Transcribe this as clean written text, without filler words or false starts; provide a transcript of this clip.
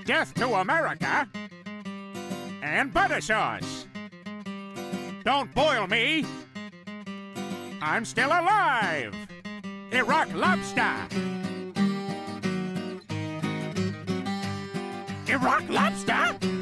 Death to America and butter sauce. Don't boil me. I'm still alive. Iraq Lobster. Iraq Lobster?